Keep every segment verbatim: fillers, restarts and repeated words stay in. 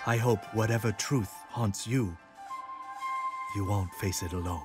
I hope whatever truth haunts you, you won't face it alone.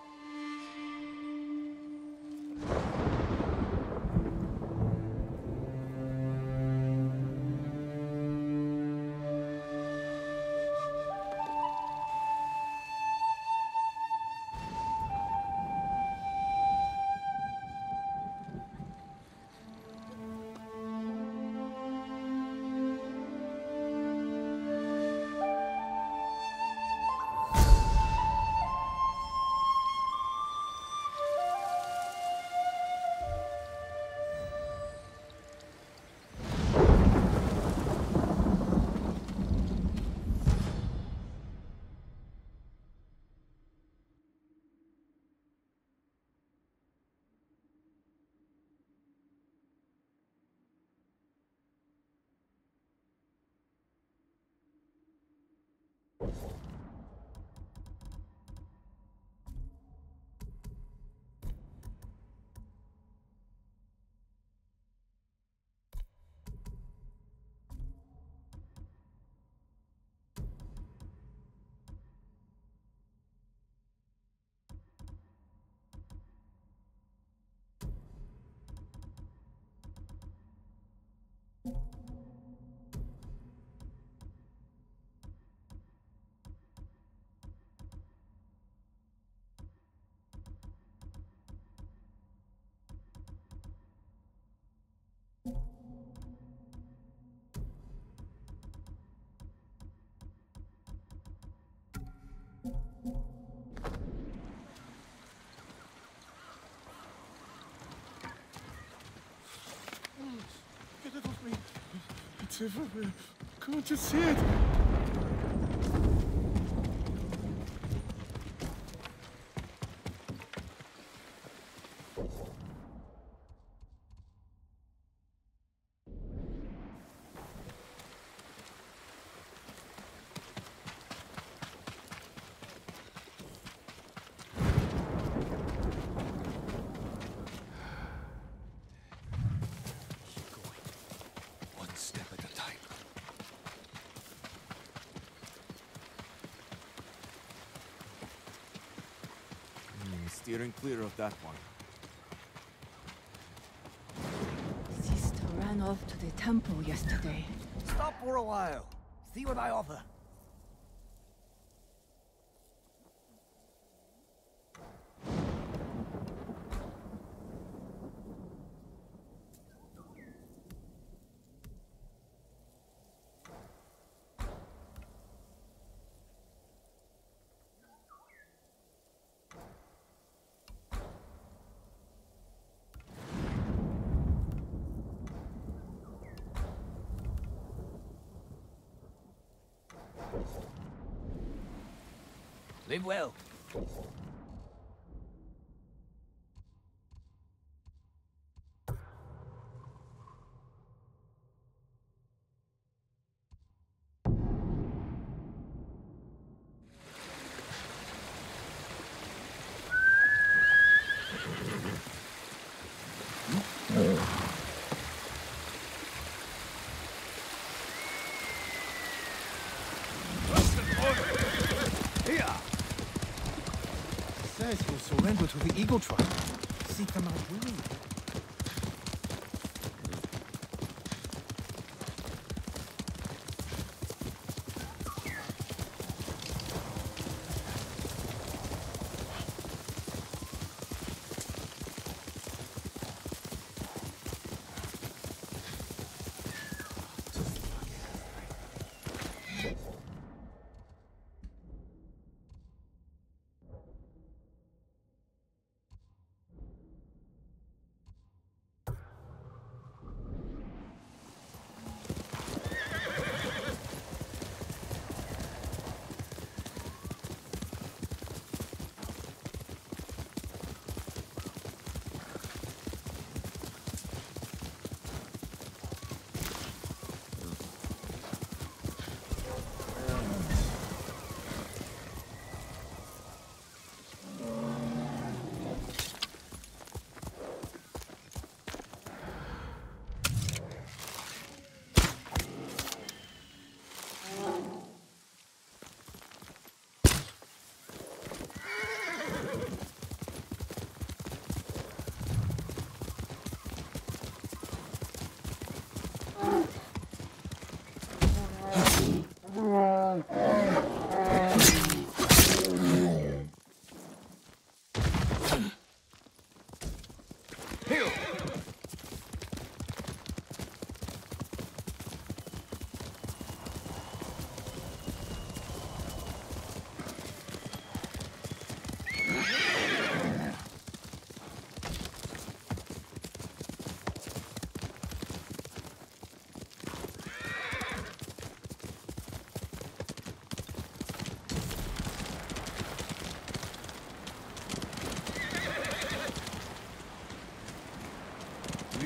Get it off me! It's everywhere. Can't you see it? Steering clear of that one. Sister ran off to the temple yesterday. Stop for a while. See what I offer. Live well. Says you'll surrender to the Eagle Tribe. Seek them out willingly.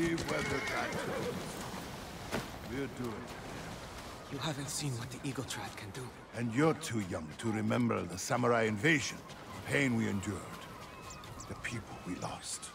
We've weathered that. We're doing it. You haven't seen what the Eagle Tribe can do. And you're too young to remember the samurai invasion, the pain we endured, the people we lost.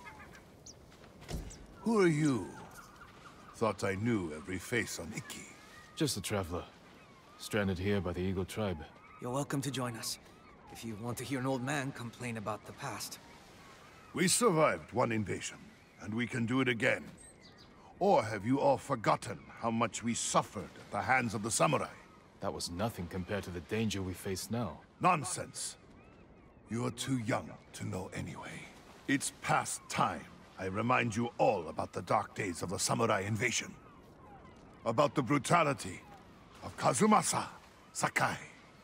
Who are you? Thought I knew every face on Iki. Just a traveler. Stranded here by the Eagle Tribe. You're welcome to join us, if you want to hear an old man complain about the past. We survived one invasion, and we can do it again. Or have you all forgotten how much we suffered at the hands of the samurai? That was nothing compared to the danger we face now. Nonsense. You're too young to know anyway. It's past time I remind you all about the dark days of the samurai invasion. About the brutality of Kazumasa Sakai.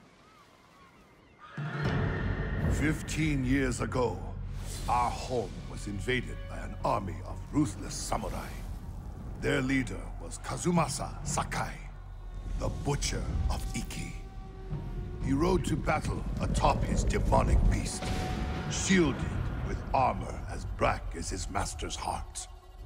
Fifteen years ago, our home was invaded by an army of ruthless samurai. Their leader was Kazumasa Sakai, the Butcher of Iki. He rode to battle atop his demonic beast, shielded with armor as black as his master's heart.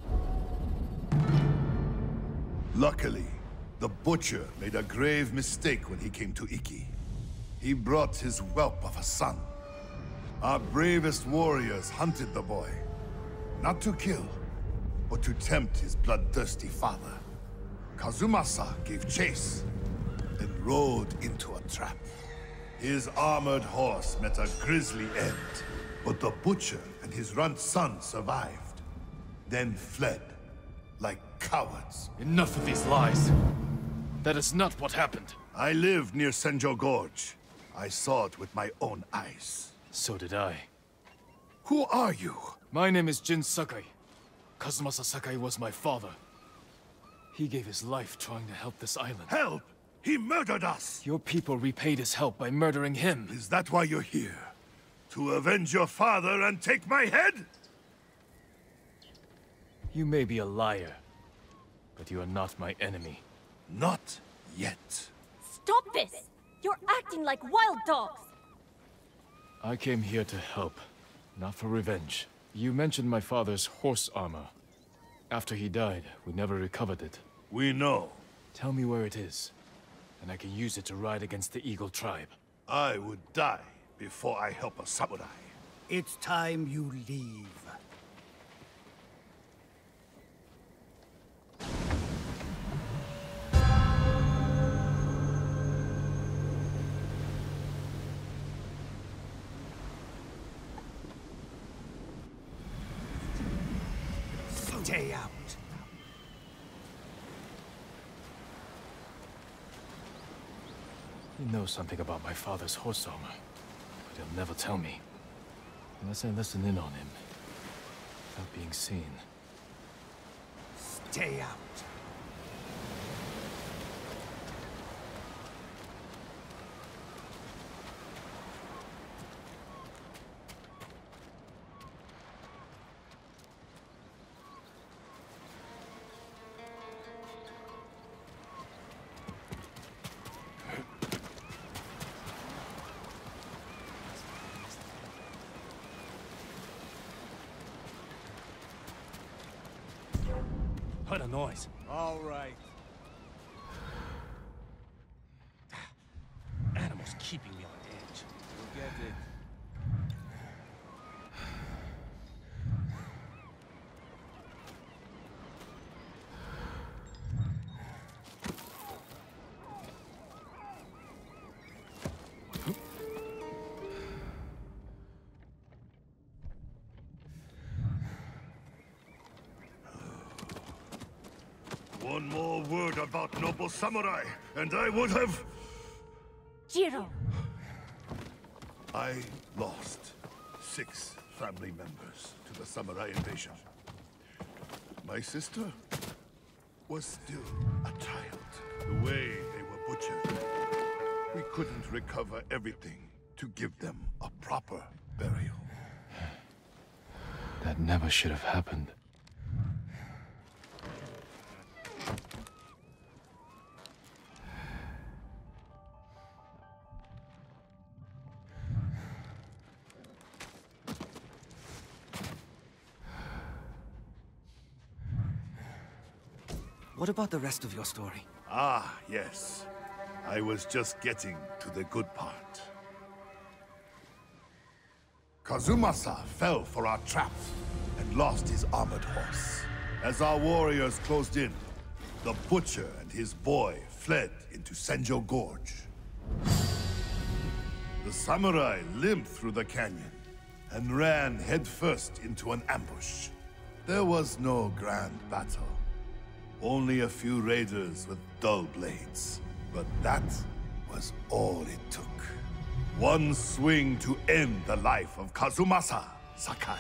Luckily, the Butcher made a grave mistake when he came to Iki. He brought his whelp of a son. Our bravest warriors hunted the boy, not to kill, but to tempt his bloodthirsty father. Kazumasa gave chase, and rode into a trap. His armored horse met a grisly end, but the Butcher and his runt son survived, then fled like cowards. Enough of these lies. That is not what happened. I lived near Senjo Gorge. I saw it with my own eyes. So did I. Who are you? My name is Jin Sakai. Kazumasa Sakai was my father. He gave his life trying to help this island. Help! He murdered us! Your people repaid his help by murdering him. Is that why you're here? To avenge your father and take my head? You may be a liar, but you are not my enemy. Not yet. Stop this! You're acting like wild dogs! I came here to help, not for revenge. You mentioned my father's horse armor. After he died, we never recovered it. We know. Tell me where it is, and I can use it to ride against the Eagle Tribe. I would die before I help a samurai. It's time you leave. Stay out. He knows something about my father's horse armor, but he'll never tell me. Unless I listen in on him, without being seen. Stay out. Heard a noise. All right. Animals keeping me on edge. We'll get it. One more word about noble samurai, and I would have... Jiro! I lost six family members to the samurai invasion. My sister was still a child. The way they were butchered, we couldn't recover everything to give them a proper burial. That never should have happened. What about the rest of your story? Ah, yes. I was just getting to the good part. Kazumasa fell for our trap and lost his armored horse. As our warriors closed in, the butcher and his boy fled into Senjo Gorge. The samurai limped through the canyon and ran headfirst into an ambush. There was no grand battle. Only a few raiders with dull blades. But that was all it took. One swing to end the life of Kazumasa Sakai.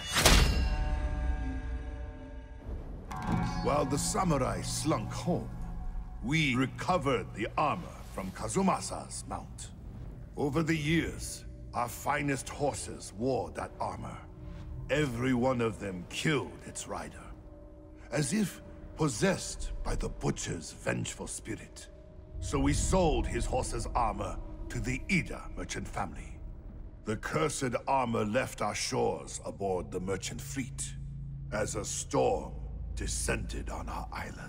While the samurai slunk home, we recovered the armor from Kazumasa's mount. Over the years, our finest horses wore that armor. Every one of them killed its rider, as if possessed by the butcher's vengeful spirit. So we sold his horse's armor to the Ida merchant family. The cursed armor left our shores aboard the merchant fleet, as a storm descended on our island.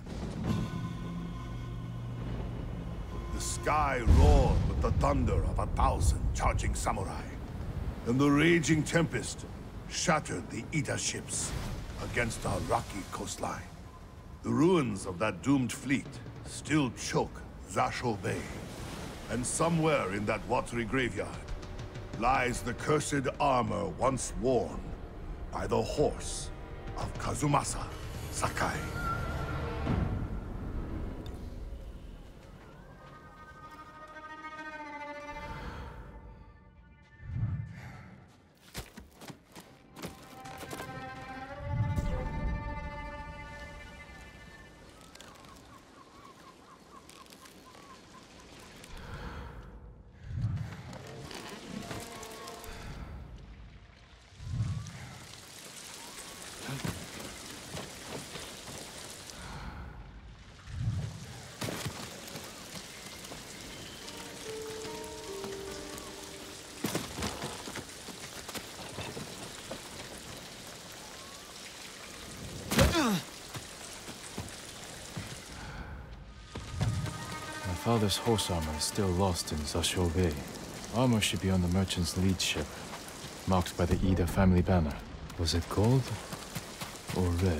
The sky roared with the thunder of a thousand charging samurai, and the raging tempest shattered the Ida ships against our rocky coastline. The ruins of that doomed fleet still choke Zasho Bay, and somewhere in that watery graveyard lies the cursed armor once worn by the horse of Kazumasa Sakai. My father's horse armor is still lost in Zasho Bay. Armor should be on the merchant's lead ship, marked by the Ida family banner. Was it gold or red?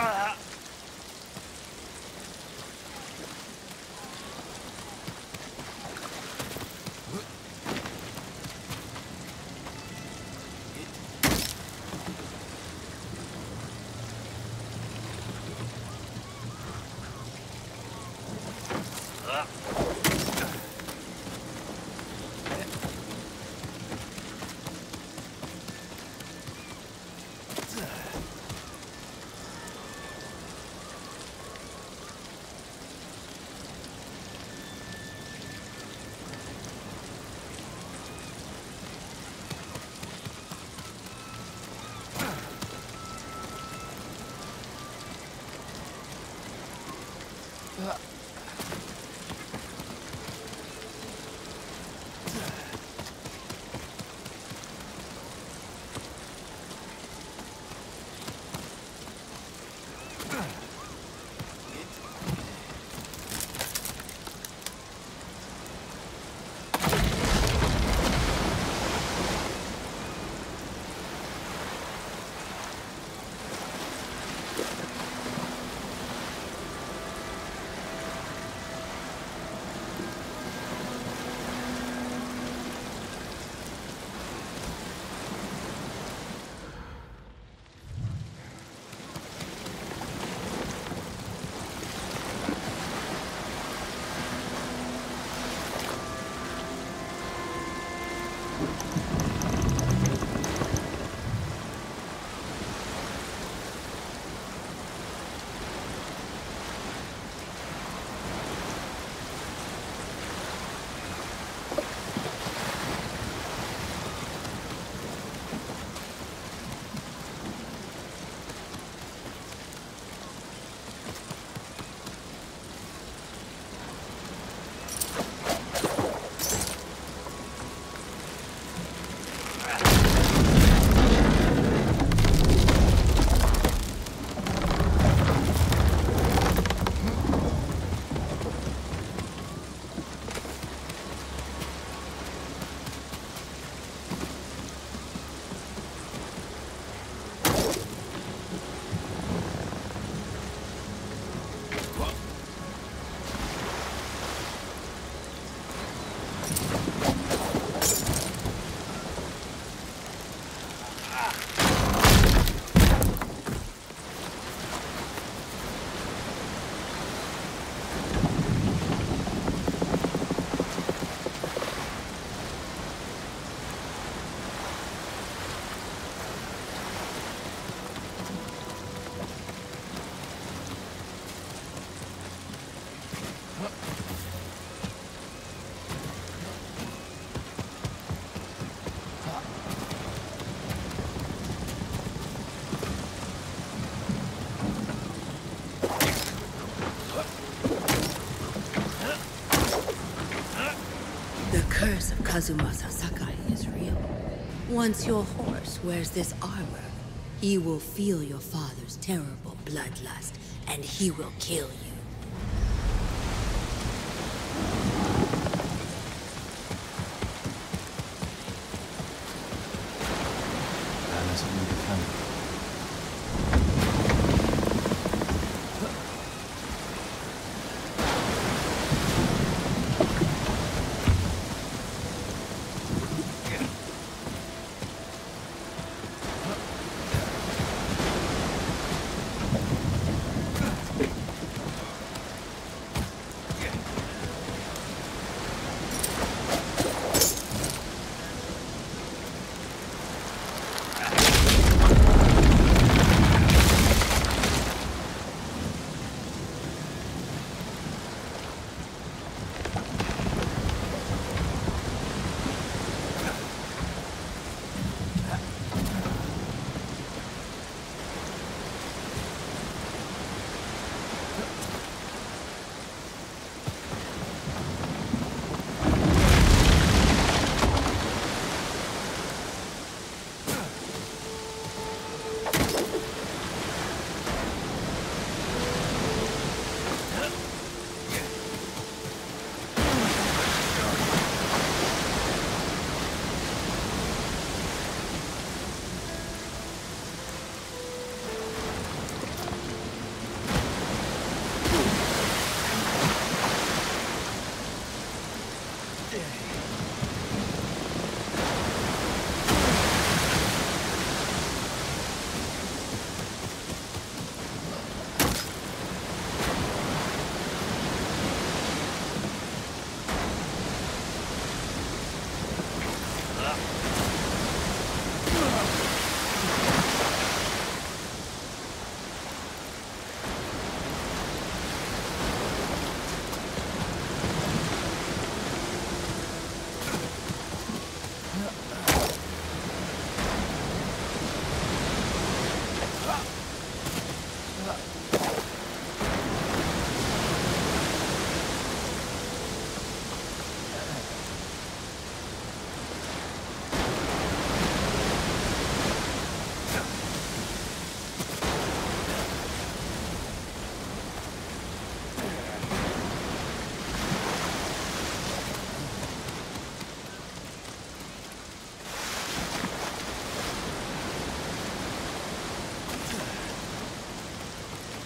curse of Kazumasa Sakai is real. Once your horse wears this armor, he will feel your father's terrible bloodlust, and he will kill you.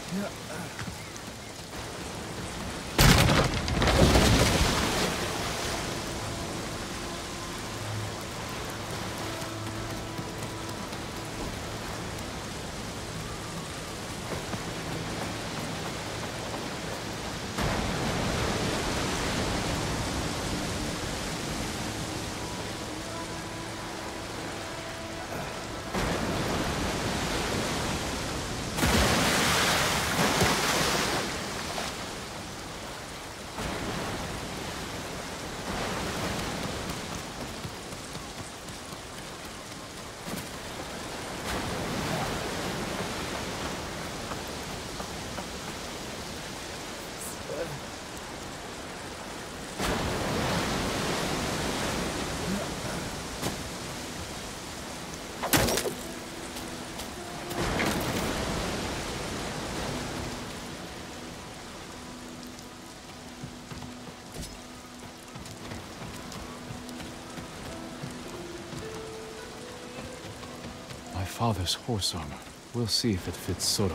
Father's horse armor. We'll see if it fits Sora.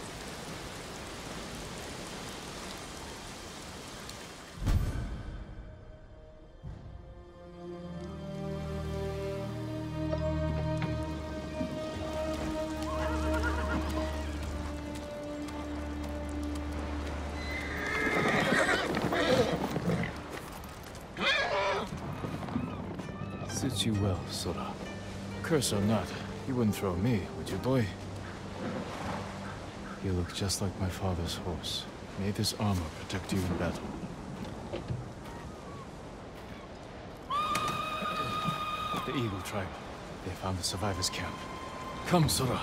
Suits you well, Sora. Curse or not, you wouldn't throw me, would you, boy? You look just like my father's horse. May this armor protect you in battle. The Eagle Tribe. They found the survivors' camp. Come, Sora.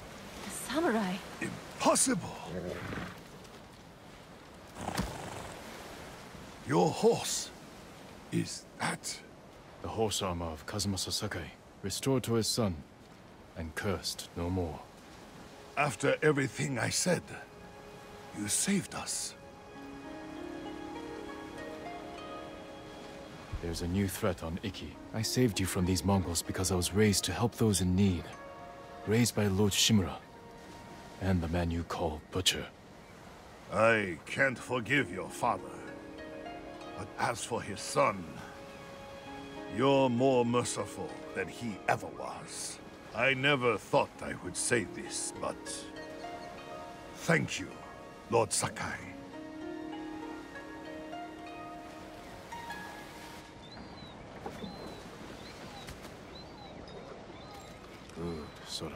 Samurai. Impossible! Your horse. Is that... The horse armor of Kazumasa Sakai, restored to his son, and cursed no more. After everything I said, you saved us. There's a new threat on Iki. I saved you from these Mongols because I was raised to help those in need. Raised by Lord Shimura, and the man you call Butcher. I can't forgive your father. But as for his son, you're more merciful than he ever was. I never thought I would say this, but... thank you, Lord Sakai. Good, Sora.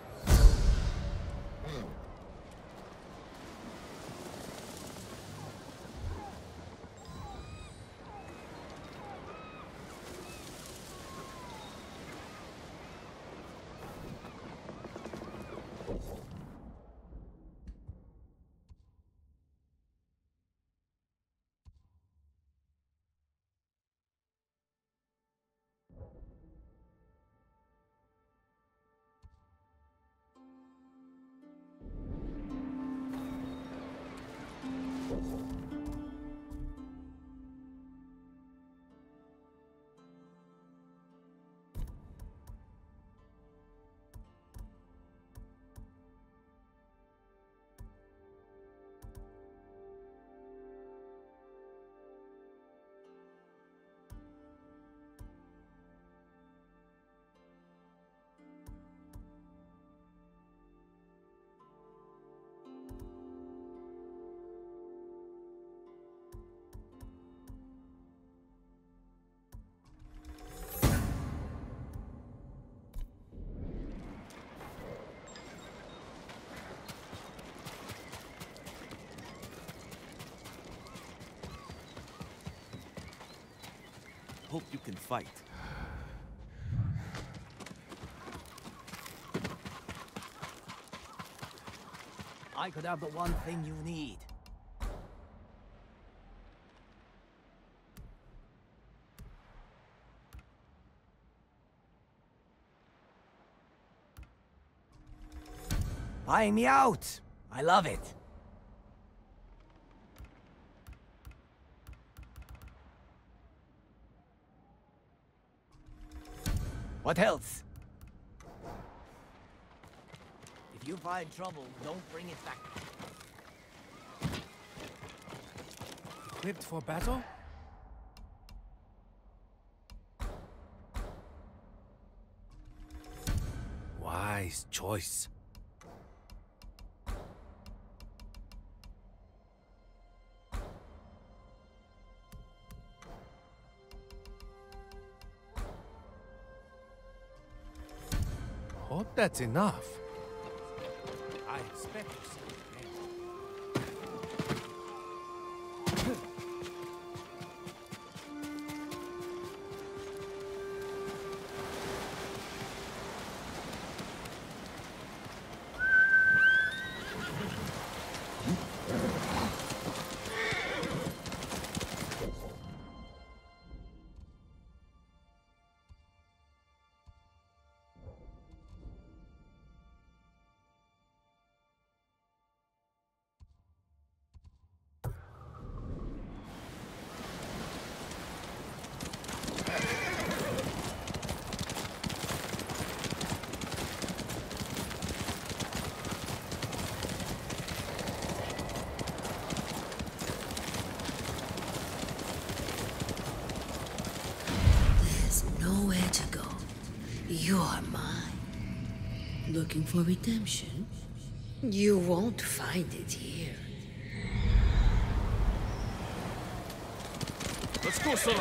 Hope you can fight. I could have the one thing you need. Buying me out! I love it. What else? If you find trouble, don't bring it back. Equipped for battle? Wise choice. Hope that's enough. I expect you so. You're mine. Looking for redemption? You won't find it here. Let's go, Sora!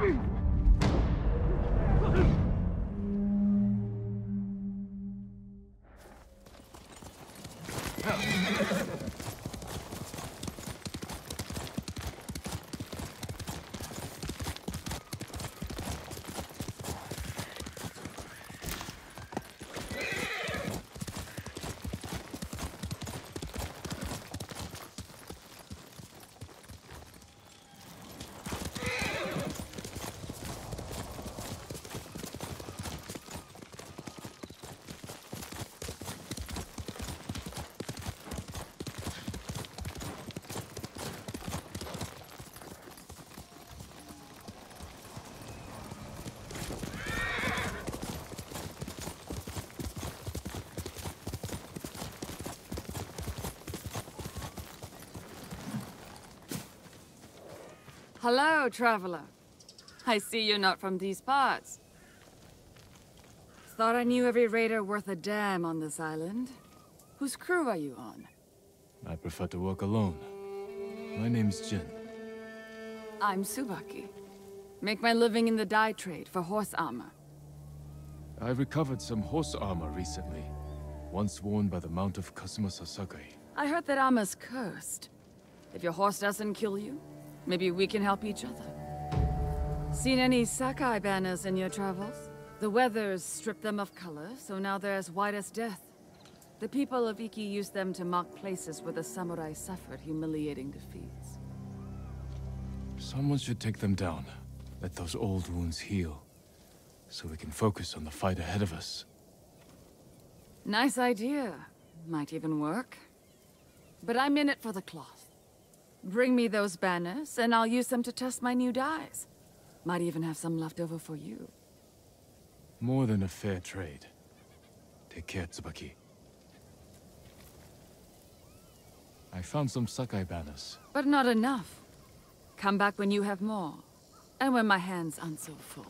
Hello, traveler. I see you're not from these parts. Thought I knew every raider worth a damn on this island. Whose crew are you on? I prefer to work alone. My name's Jin. I'm Tsubaki. Make my living in the dye trade for horse armor. I recovered some horse armor recently, once worn by the Mount of Kazumasa Sakai. I heard that armor's cursed. If your horse doesn't kill you, maybe we can help each other. Seen any Sakai banners in your travels? The weather's stripped them of color, so now they're as white as death. The people of Iki used them to mark places where the samurai suffered humiliating defeats. Someone should take them down. Let those old wounds heal, so we can focus on the fight ahead of us. Nice idea. Might even work. But I'm in it for the cloth. Bring me those banners, and I'll use them to test my new dyes. Might even have some left over for you. More than a fair trade. Take care, Tsubaki. I found some Sakai banners. But not enough. Come back when you have more. And when my hands aren't so full.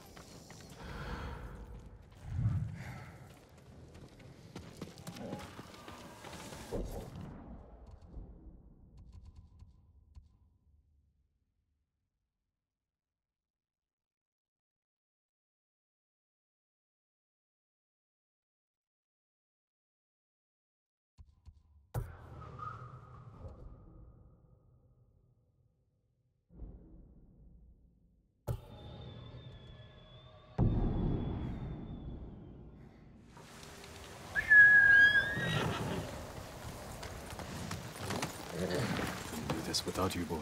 Without you, boy.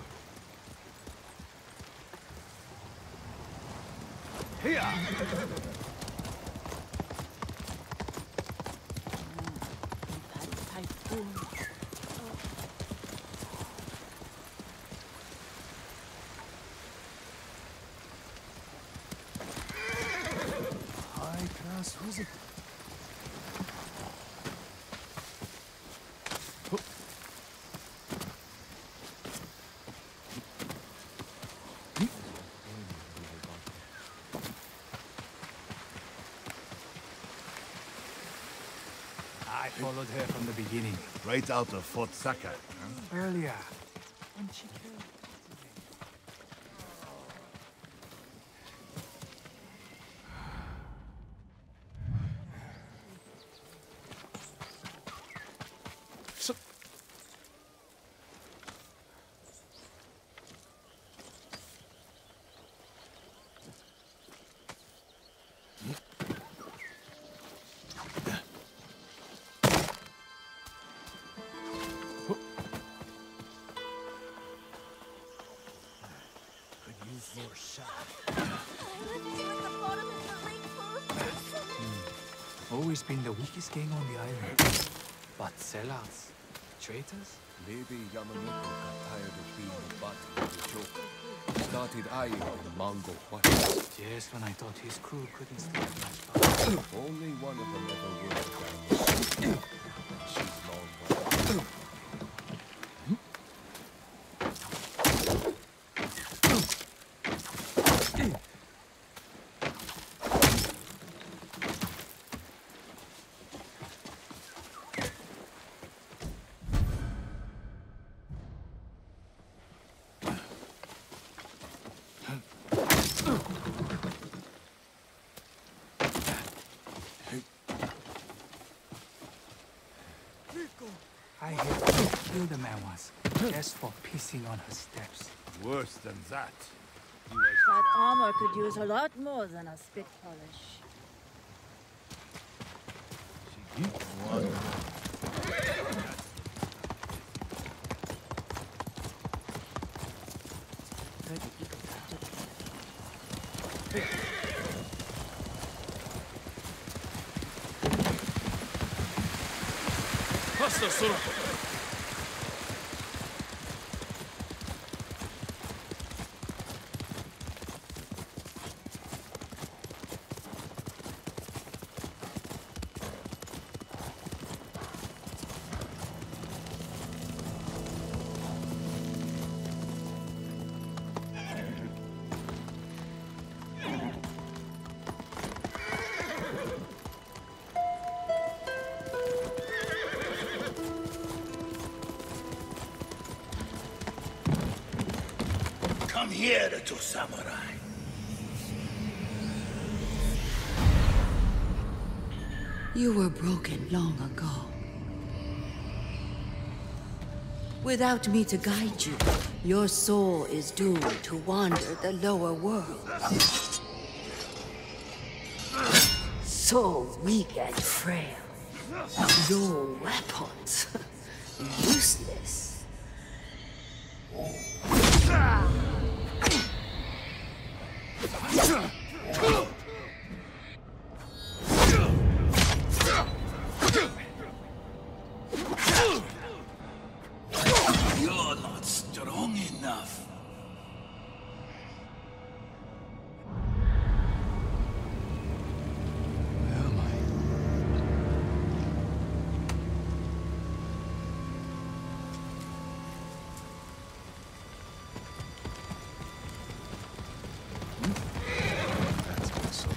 Here! High class, who's it? I followed her from the beginning. Right out of Fort Sakai, huh? Earlier, when she killed... So More shot. Always been the weakest gang on the island. But sellouts, traitors? Maybe Yamamoto got tired of being the butt of the joke. Started eyeing the Mongol white. Just when I thought his crew couldn't stand much fire. Only one of them ever would have done. She's long gone. killed a man once, just for pissing on her steps. Worse than that. That armor could use a lot more than a spit polish. Faster, Soroko! Come here, little samurai. You were broken long ago. Without me to guide you, your soul is doomed to wander the lower world. So weak and frail. No weapons. Useless. You're not strong enough. Where am I? That's awesome.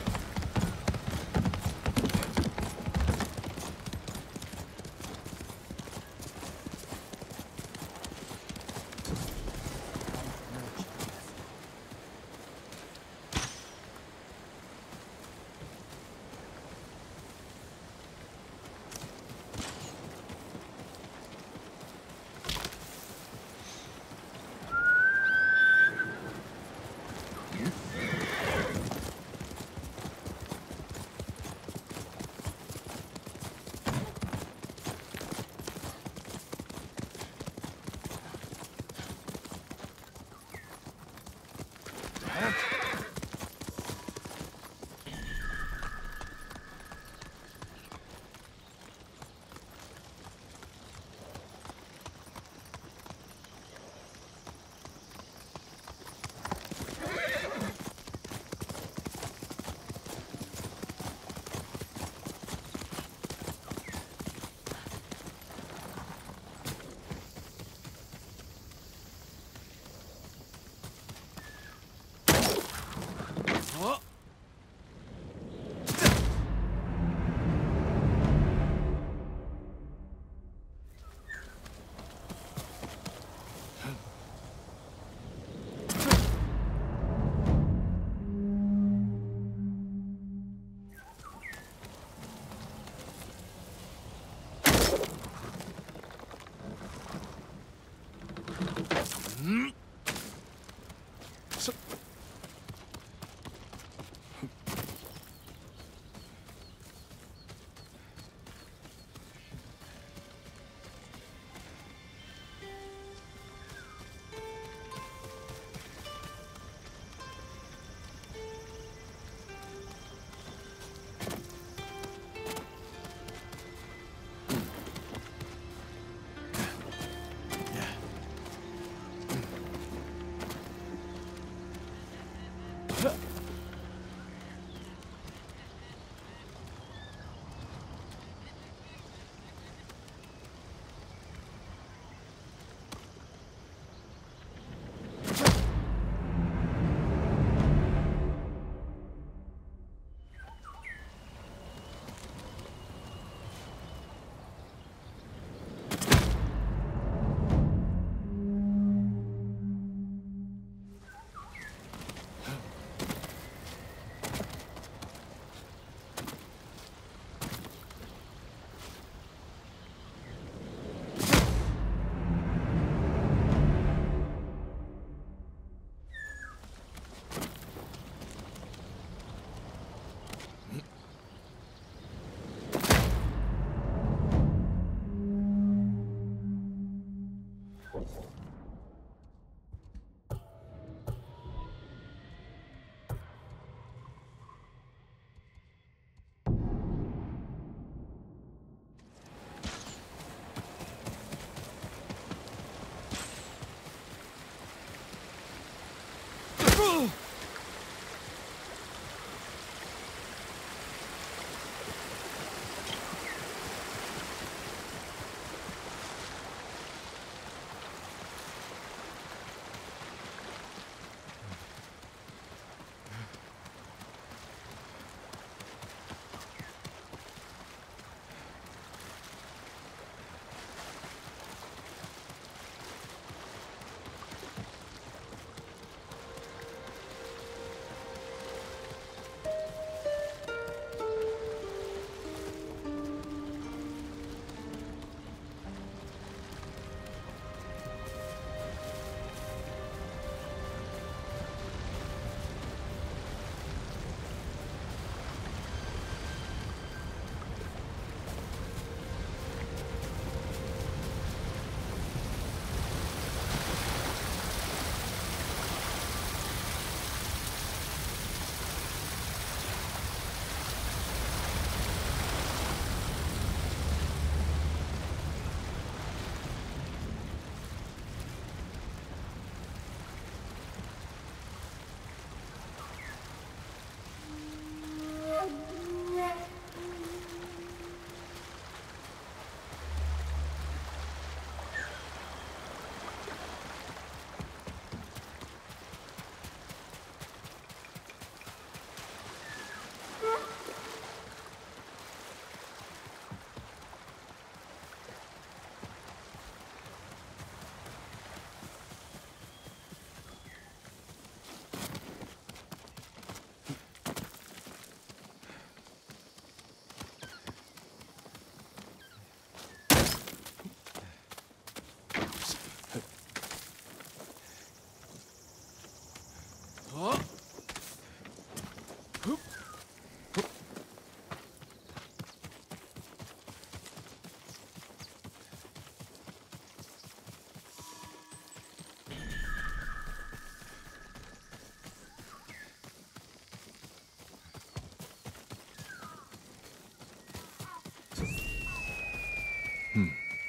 Hmm.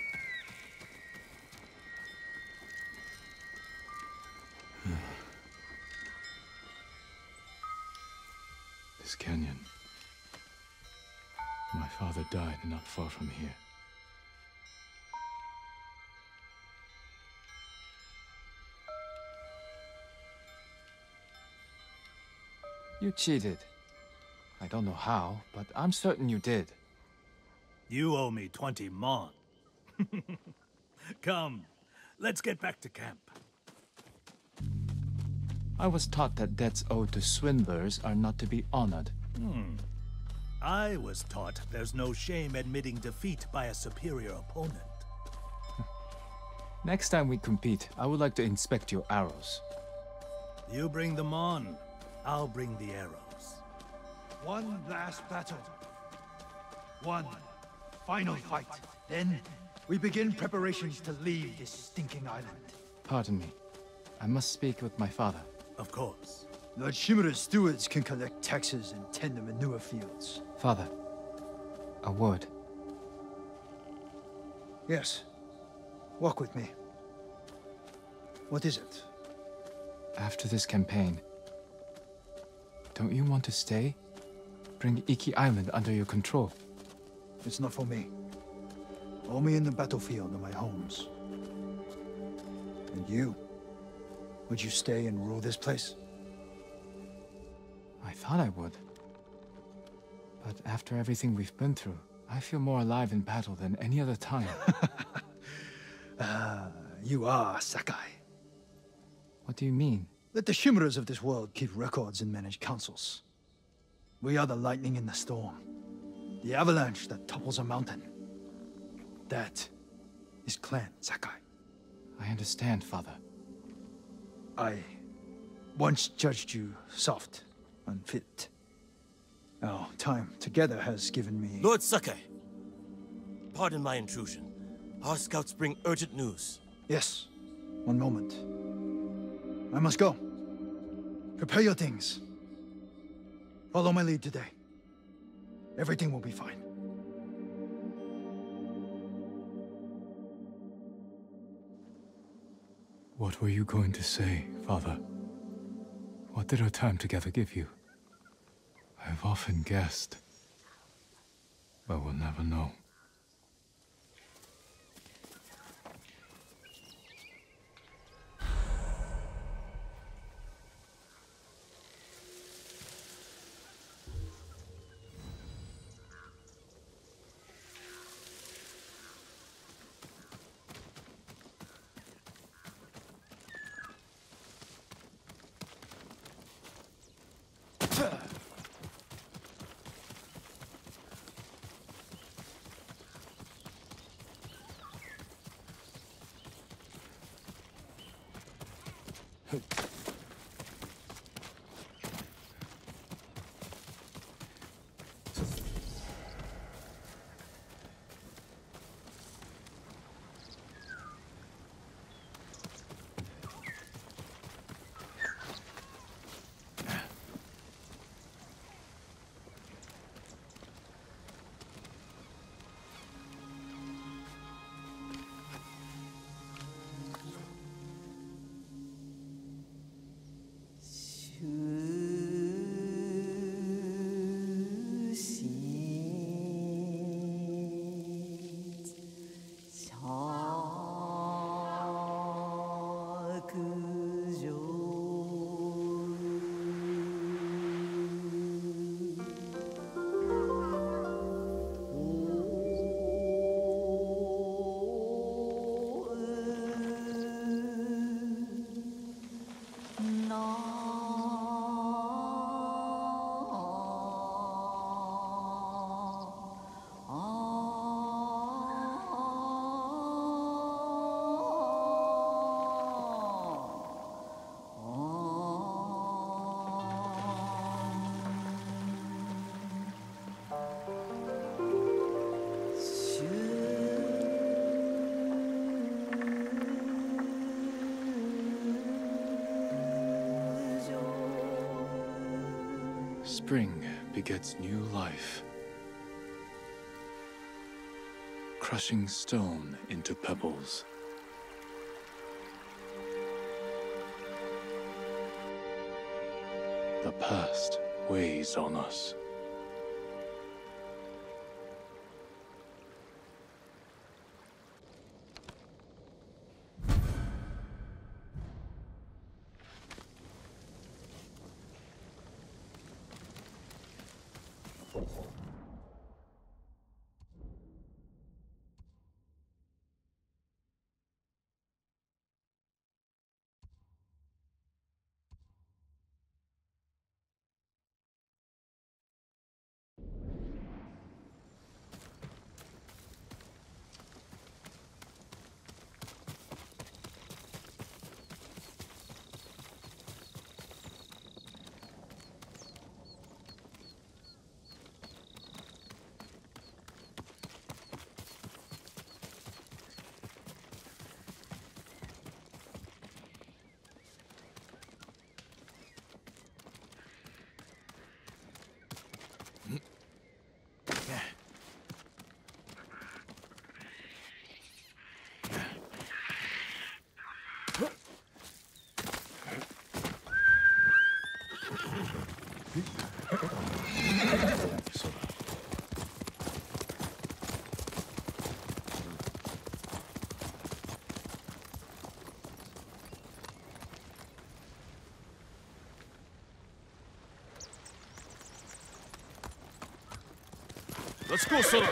This canyon. My father died not far from here. You cheated. I don't know how, but I'm certain you did. You owe me twenty mon. Come, let's get back to camp. I was taught that debts owed to swindlers are not to be honored. Hmm. I was taught there's no shame admitting defeat by a superior opponent. Next time we compete, I would like to inspect your arrows. You bring them on. I'll bring the arrows. One last battle. One final fight. Then we begin preparations to leave this stinking island. Pardon me. I must speak with my father. Of course. Lord Shimura's stewards can collect taxes and tend the manure fields. Father, a word. Yes. Walk with me. What is it? After this campaign, don't you want to stay? Bring Iki Island under your control. It's not for me. Only in the battlefield are my homes. And you? Would you stay and rule this place? I thought I would. But after everything we've been through, I feel more alive in battle than any other time. Ah, you are Sakai. What do you mean? Let the Shimuras of this world keep records and manage councils. We are the lightning in the storm. The avalanche that topples a mountain. That is Clan Sakai. I understand, Father. I once judged you soft, unfit. Our time together has given me... Lord Sakai, pardon my intrusion. Our scouts bring urgent news. Yes, one moment. I must go. Prepare your things. Follow my lead today. Everything will be fine. What were you going to say, Father? What did our time together give you? I've often guessed, but we'll never know. Spring begets new life, crushing stone into pebbles. The past weighs on us. Let's go, Sora!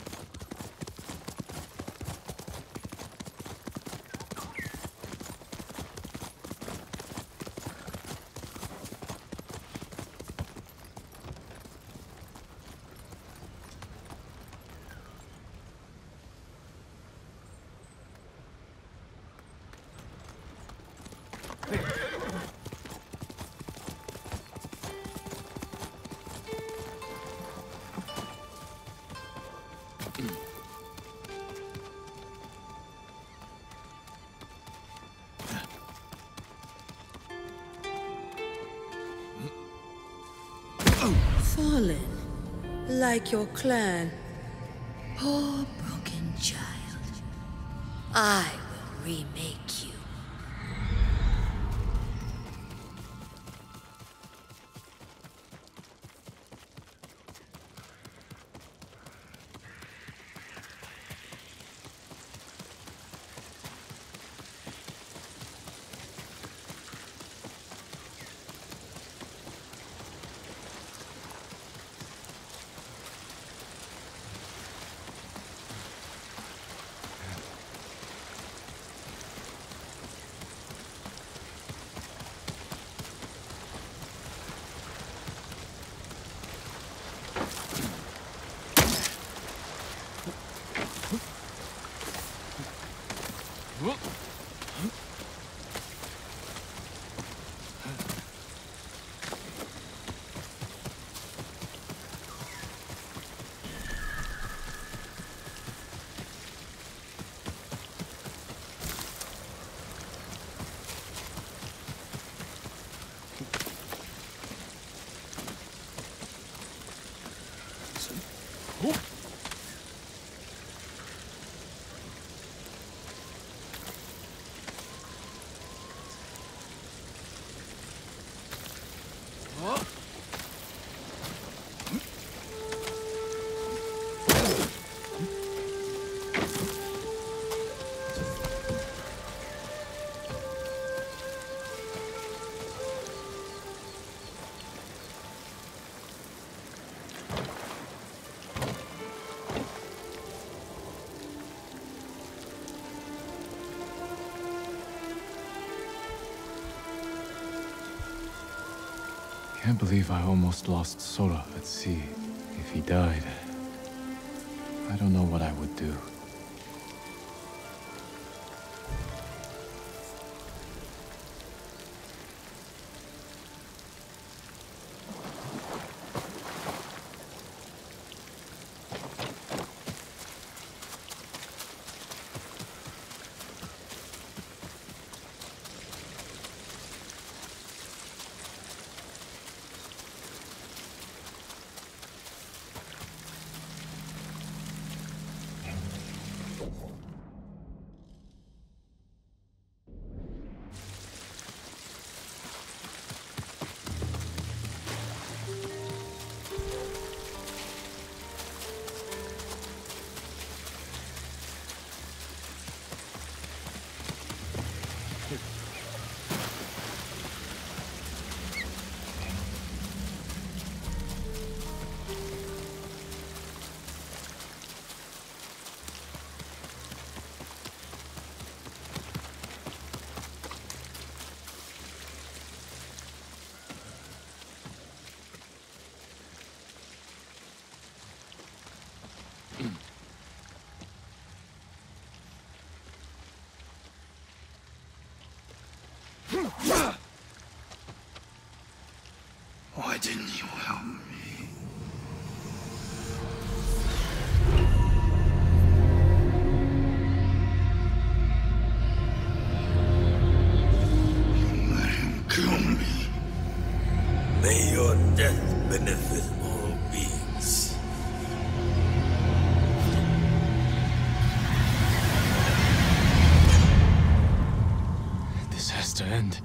Fallen, like your clan. Poor broken child. I will remake you. Can't believe I almost lost Sora at sea. If he died, I don't know what I would do. Why didn't you help me? Let him kill me. May your death benefit all beings. This has to end.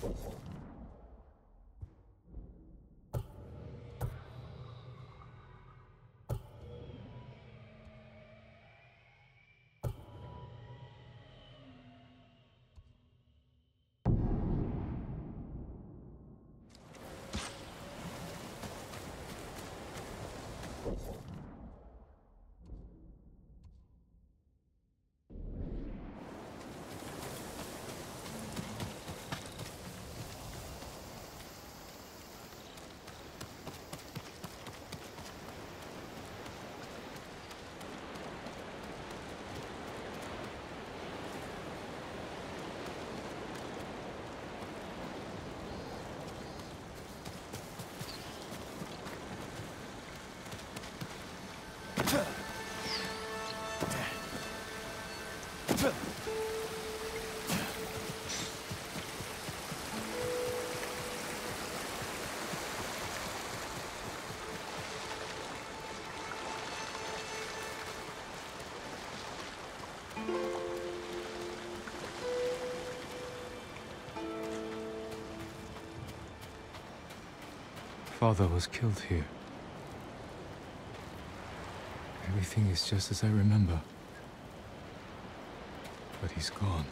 Father was killed here. Everything is just as I remember. But he's gone.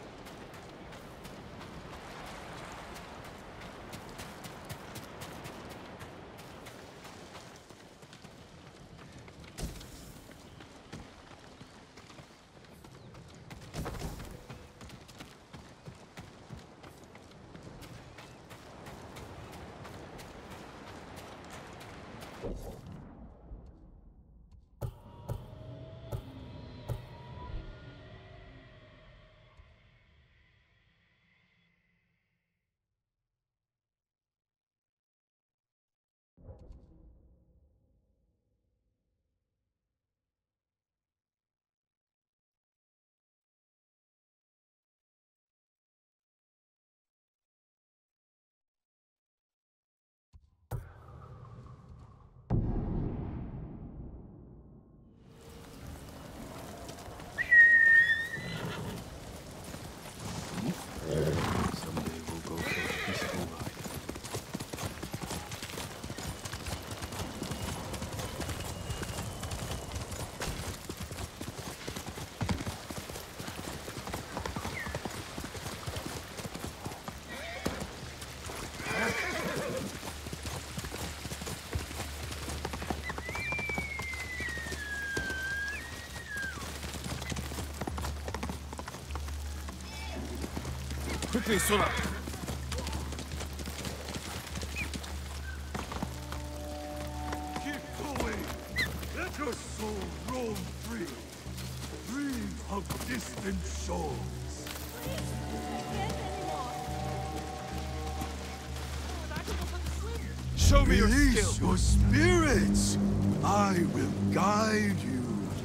Quickly, Sula! Keep going! Let your soul roam free! Dream of distant shores! Show me your Release skill! your spirits! I will guide you!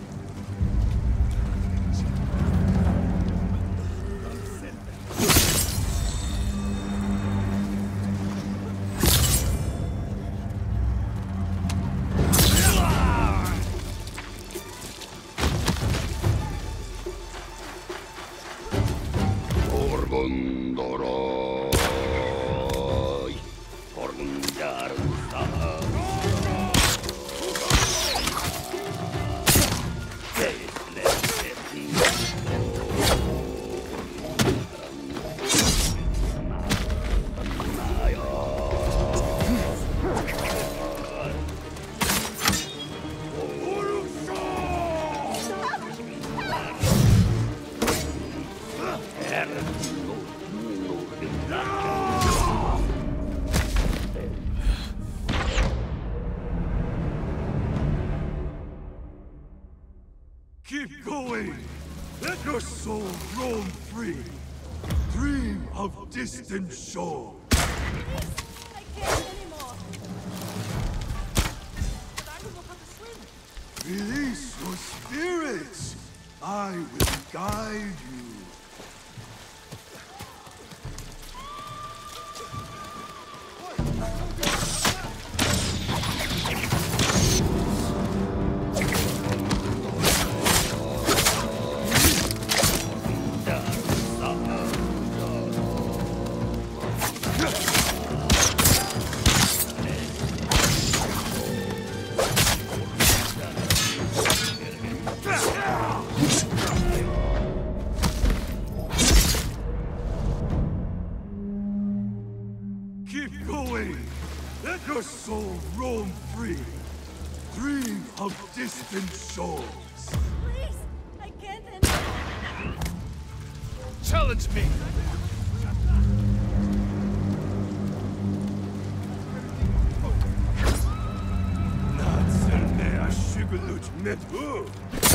Keep going! Let your soul roam free! Dream of distant shore! I can't anymore. But I don't know how to swim. Release your spirits! I will guide you! away! Let your soul roam free! Dream of distant shores! Please! I can't end. Challenge me! Natsernea Shigaluch Metu!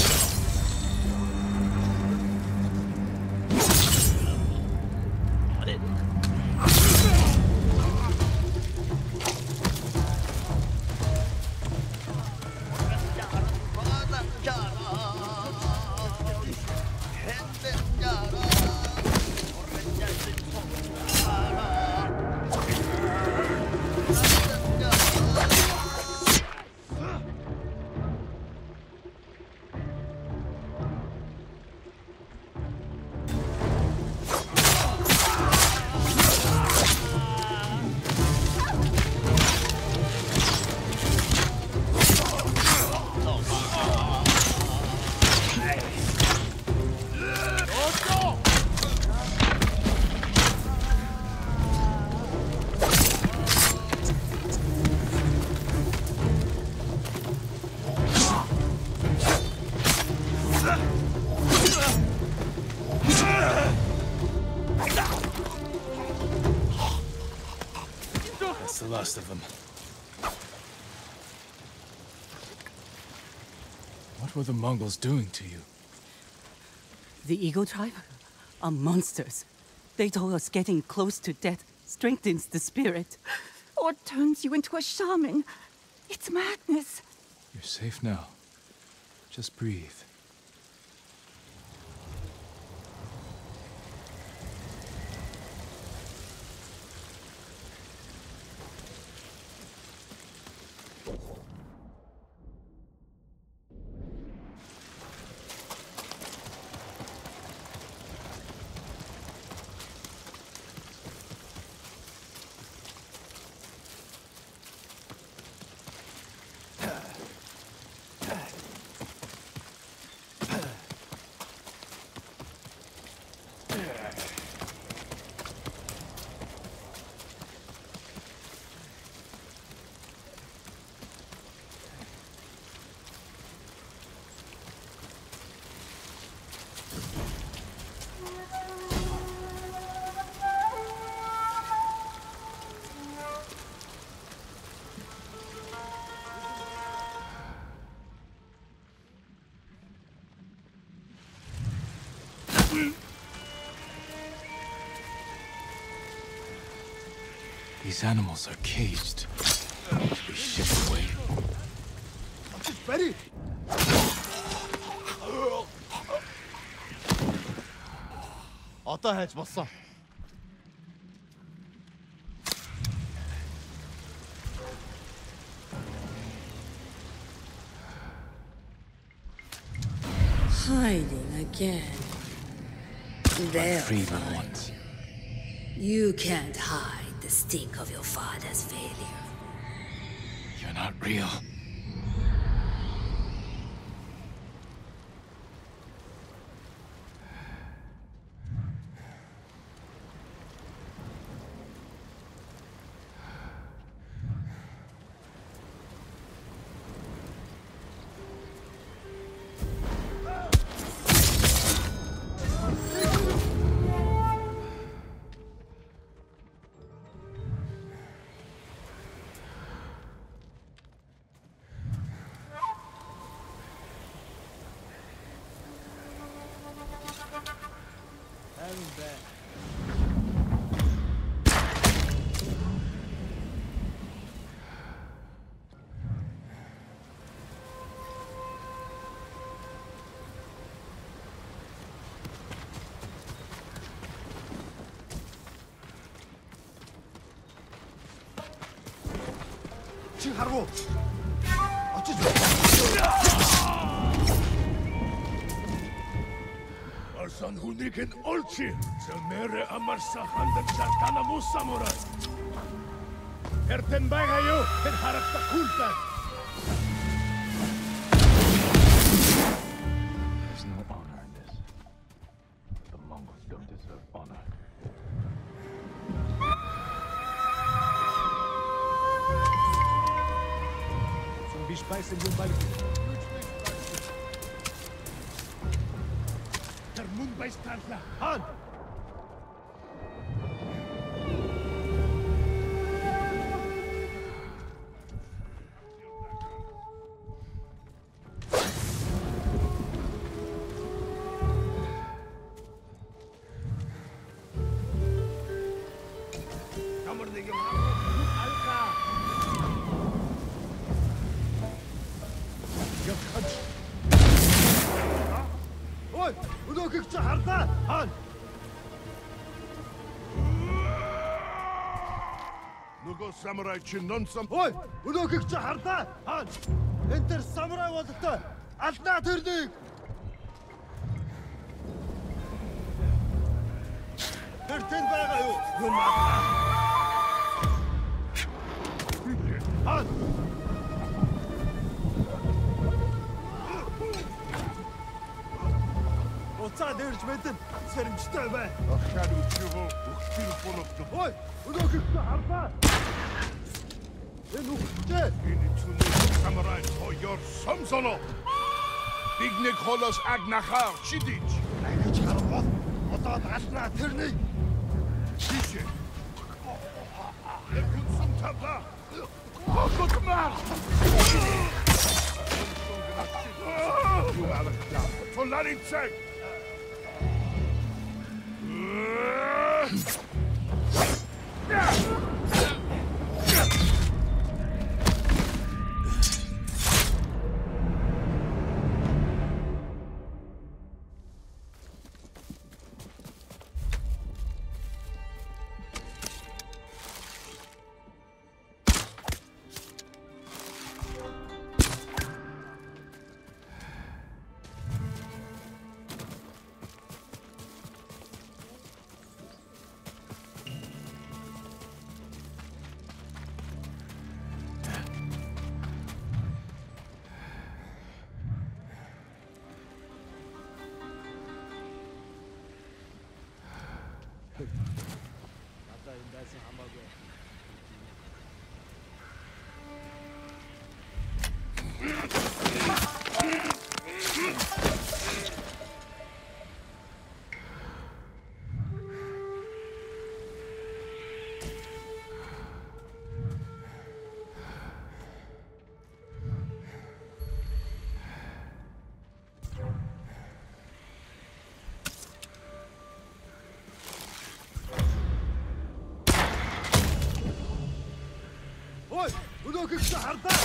That's the last of them. What were the Mongols doing to you? The Eagle tribe are monsters. They told us getting close to death strengthens the spirit, or turns you into a shaman. It's madness. You're safe now. Just breathe. These animals are caged. To be shipped away. Ready? 어떠 해집었어? Hiding again. They're Free them fine. once. You can't hide the stink of your father's failure. You're not real. 지금 하라고. 어쩌지? Arsan hundiken olchi. Zemere amarsa handan satana musamura. Erten bagayo en harakta kulta. There's no honor in this. The Mongols don't deserve honor. Bison yung balik. Termun bais tanla. Han! Samurai чинь нонсон. Ой, өнөөгч чи хардаа. Хаан. Энд тэр самурай болтой. Алднаа тэрнийг. Тэр тэн байгаа юу? Юм аа. Хаан. Уцаа дэрж мэдэн сэрэмжтэй бай. Ахшаад үчигөө өгчил болохгүй. Ой, өнөөгч чи хардаа. Энэ үхтэй. Энэ чинь самурай хоёр самсоно. Бигнэг холос агнахаар чидич. Агч харвал одоо галнаа тэрний. Шишэ. Lekun sumtaba. Kokotmar. Tolaritse. Ой, өнөөгч чи хардаа.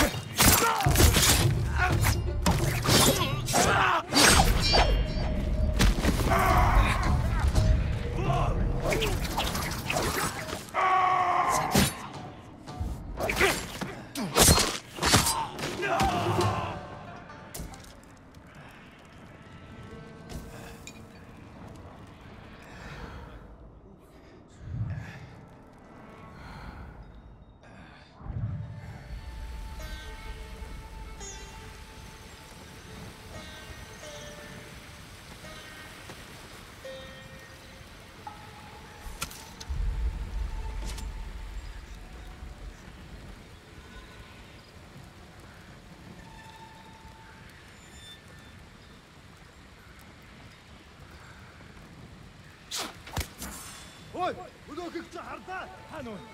Ой, өнөөгч чи хардаа. Хаан уу.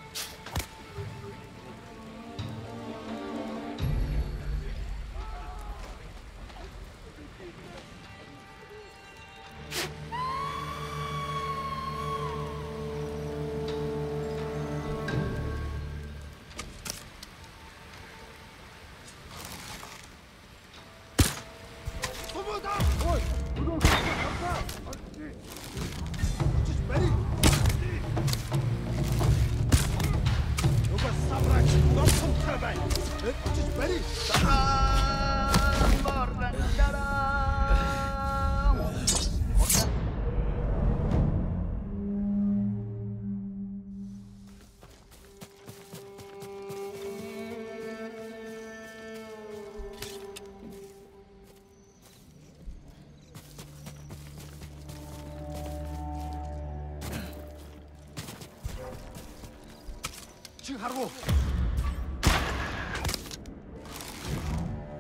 Ой, өнөөгч чи хардаа. Just ready. Not some turbine. Just ready. Чи харгу.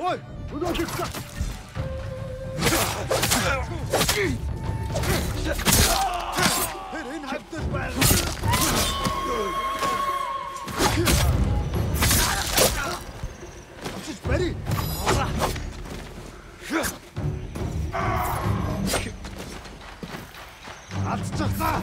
Ой, удачи! Herin hämtas väl! Siis veri! Atstaka!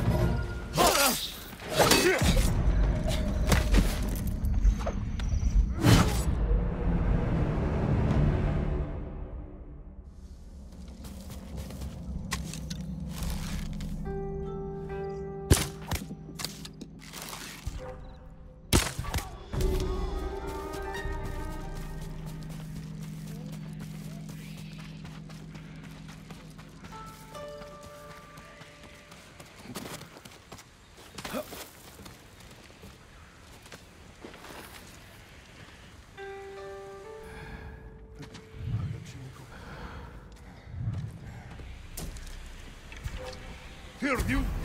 Here, you